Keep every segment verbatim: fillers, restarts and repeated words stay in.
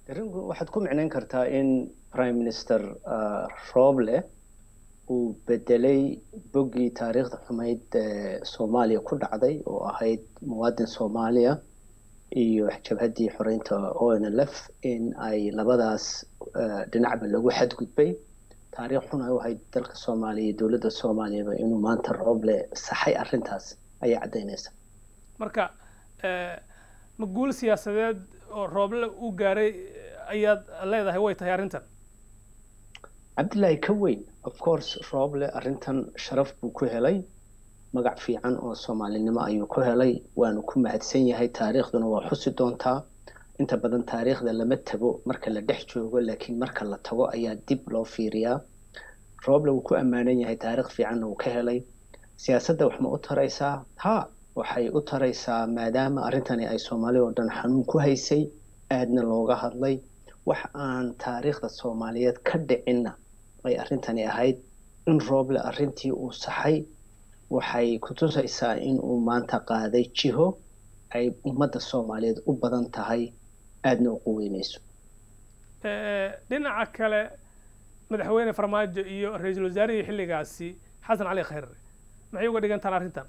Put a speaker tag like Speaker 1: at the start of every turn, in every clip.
Speaker 1: arrinku waxaad ku micnayn kartaa in prime minister uh, Roble uu bedelay boggii taariikhda xumayd ee Soomaaliya ku dhacday oo ahayd muwaadin Soomaaliya iyo jabhaddii xoreynta O N L F in ay labadaas uh, dhinacba lagu xadgudbay taariikh xun ay u ahayd dalka Soomaaliya iyo dowladda Soomaaliya inuu maanta Roble saxay arrintaas ayay caddaynaysaa.
Speaker 2: marka ma guul siyaasadeed oo Roble uu gaaray ayaad leedahay way tahay arrintan?
Speaker 1: Cabdullaahi ka weyn of course Roble arrintan sharaf buu ku helay, magac fiican oo Soomaalinimo ayuu ku helay, waanu ku mahadsan yahay. taariikhduna waa xusi doontaa. inta badan taariikhda lama tago marka la dhex joogo, laakiin marka la tago ayaa dib loo fiiriyaa. Roble wuu ku ammaanan yahay, taariikh fiicanna wuu ka helay. siyaasadda wax ma u taraysaa? ha waxay u taraysaa maadaama arrintani ay Soomaaliya oo dhan xanuun ku haysay, aadna looga hadlay, wax aan taariikhda Soomaaliyeed ka dhicinna ay arrintani ahayd. in Roble arrintii uu saxay waxay ku tusaysaa in uu maanta qaaday jiho ay ummadda Soomaaliyeed u badan tahay, aadna u quweynayso.
Speaker 2: dhinaca kale madaxweyne Farmaajo iyo ra'iisul wasaarihii xilligaasi Xasan Cali Khayre maxay uga dhigan tahay arrintan?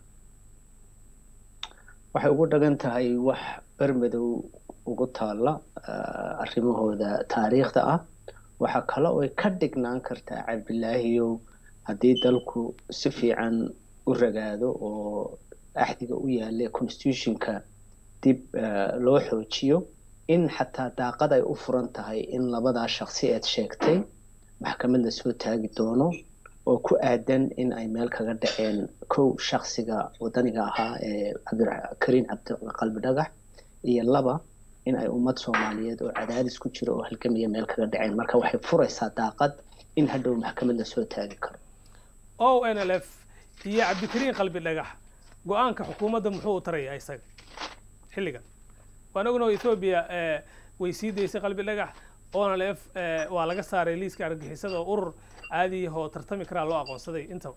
Speaker 1: waxay ugu dhagan tahay wax barmadow ugu taalla arrimahooda taariikhda ah. waxa kale oo ay ka dhignaan kartaa Cabdilaahiyow haddii dalku si fiican u ragaado oo axdiga u yaalla constitutionka dib loo xoojiyo, in xataa daaqad ay u furan tahay in labadaa shakhsi eed sheegtay maxkamad la soo taagi doono oo ku aadan in ay meel kaga dhaceen kow shakhsiga wadaniga ahaa ee Cabdikariin Qalbi Dhagax, iyo laba in ay ummad Soomaaliyeed oo cadaadis ku jiro oo halgamaya meel kaga dhaceen. marka waxay furaysaa daaqad in hadhow maxkamad la soo taagi karo.
Speaker 2: O N L F iyo Cabdikariin Qalbi Dhagax go'aanka xukuumadda muxuu u tarayaa isaga xilligan? waan ognahay Ethiopia way sii daysay Qalbi Dhagax, O N L F waa laga saaray liiska argagixisada oo urur caadi ah oo tartami kara loo aqoonsaday. intaba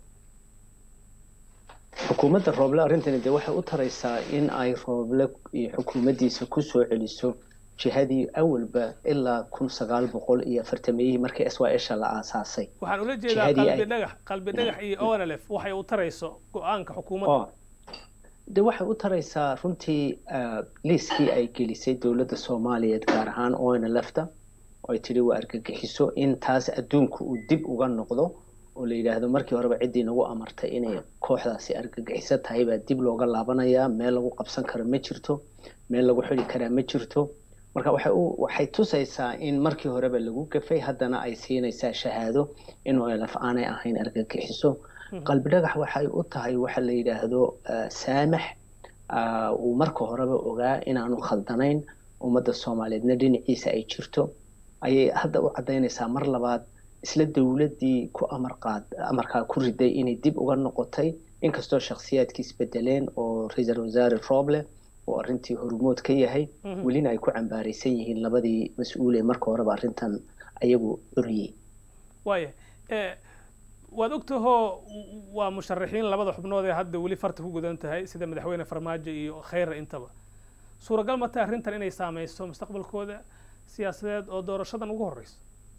Speaker 1: xukuumadda Roble arrintani dee waxay u taraysaa in ay Roble iyo xukuumaddiisa ku soo celiso jihadii awalba ilaa kun sagaal boqol iyo afartameyihii markii S Y L la aasaasay.
Speaker 2: waxaan ula jeedaa Qalbi Dhagax Qalbi Dhagax iyo O N L F waxay u tarayso go'aanka xukuumadda.
Speaker 1: de waxay u taraysaa runtii liiskii ay gelisay dowladda Soomaaliyeed gaar ahaan O N L F-ta oo ay tiri waa argagixiso, in taas adduunku uu dib uga noqdo oo la yidhaahdo markii horeba ciddii nagu amartay inay kooxdaasi argagixiso tahay baa dib looga laabanayaa. meel lagu qabsan karo ma jirto, meel lagu xidhi karaa ma jirto. marka waxay u waxay tusaysaa in markii horeba lagu gafay, haddana ay siinaysaa shahaado in O N L F aanay ahayn argagixiso. Qalbi Dhagax waxay u tahay waxa la yidhaahdo saamax uu marka horeba ogaa inaanu khaldanayn, ummadda Soomaaliyeedna dhinaciisa ay jirto, ayay hadda u caddaynaysaa mar labaad isla dowladdii ku amar qaad amarkaa ku riday inay dib uga noqotay, inkastoo shakhsiyaadkii isbedeleen oo ra'iisul wasaare Roble oo arrintii hormood ka yahay, welina ay ku cambaaraysan yihiin labadii mas-uul ee marka horeba arrintan ayagu oriyey.
Speaker 2: waaya waad ogtahoo waa musharaxiin labada xubnood ee hadda weli farta ku gudan tahay sida madaxweyne Farmaajo iyo Khayre. intaba suuragal ma tahay arrintan inay saameyso mustaqbalkooda siyaasadeed oo doorashadan ugu horeyso?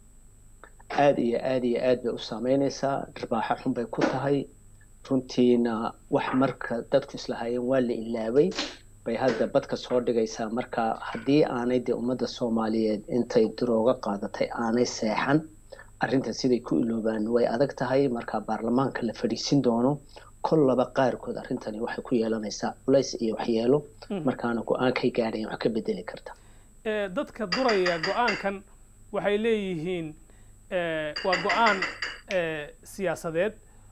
Speaker 1: aad iyo aad iyo aad bay u saameynaysaa, dharbaaxo xun bay ku tahay. runtiina wax marka dadku islahaayeen waa la ilaabay bay hadda badka soo dhigaysaa. marka haddii aanay dee ummadda Soomaaliyeed intay darooga qaadatay aanay seexan, arrintan siday ku iloobaan way adag tahay. marka baarlamaanka la fadhiisin doono kollaba qaarkood arrintani waxay ku yeelanaysaa culays iyo waxyeelo, markaana go-aankay gaadhayan wax ka bedeli karta.
Speaker 2: dadka duraya go-aankan waxay leeyihiin waa go-aan siyaasadeed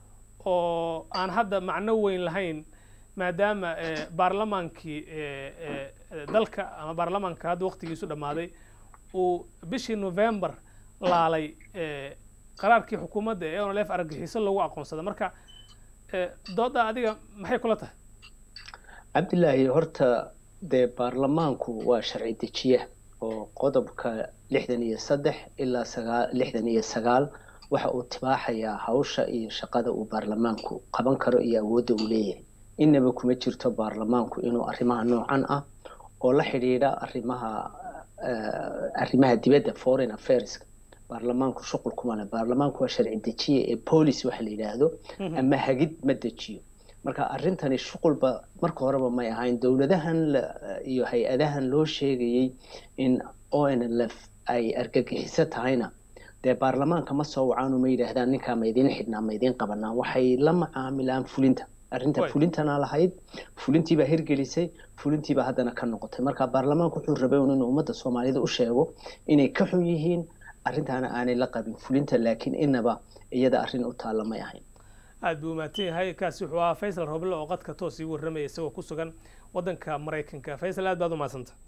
Speaker 2: oo aan hadda macno weyn lahayn, maadaama baarlamaankii dalka ama baarlamaanka hadda waqtigiisu dhammaaday uu bishii November laalay qaraarkii xukuumadda ee O N L F argagixiso lagu aqoonsada. marka dooda adiga maxay kula tahay?
Speaker 1: Cabdilaahi, horta dee baarlamaanku waa sharci dejiye oo qodobka lixdan iyo saddex ilaa sagaal lixdan iyo sagaal waxa uu tibaaxayaa hawsha iyo shaqada uu baarlamaanku qaban karo iyo awoodda uu leeyahay. inaba kuma jirto baarlamaanku inuu arrimaha noocan ah oo la xidhiidha arrimaha arrimaha dibadda foreign affairs baarlamaanku shuqul kuma leh baarlamaanku waa sharci dejiye ee policy waxa la yidhaahdo ama hagid ma dejiyo marka arrintani shuqulba marka horeba may ahayn dowladahan iyo hay-adahan loo sheegayay in O N L F ay argagixiso tahayna dee baarlamaanka ma soo wacaan uma yidhaahdaan ninkaa ma idiin xidhnaa ma idiin qabanaa waxay la macaamilaan fulinta arrinta fulintana lahayd fulintiibaa hirgelisay fulintiibaa haddana ka noqotay marka baarlamaanku wuxuu rabay inuu ummadda soomaalida u sheego inay ka xun yihiin arrintaana aanay la qabin fulinta laakiin inaba iyada arrin u taalla may ahayn
Speaker 2: aad buu mahadsan yahay kaasi wuxuu ahaa faysal roble oo qadka toos ii warramaya isagoo ku sugan waddanka maraykanka faysal aad baad u mahadsanta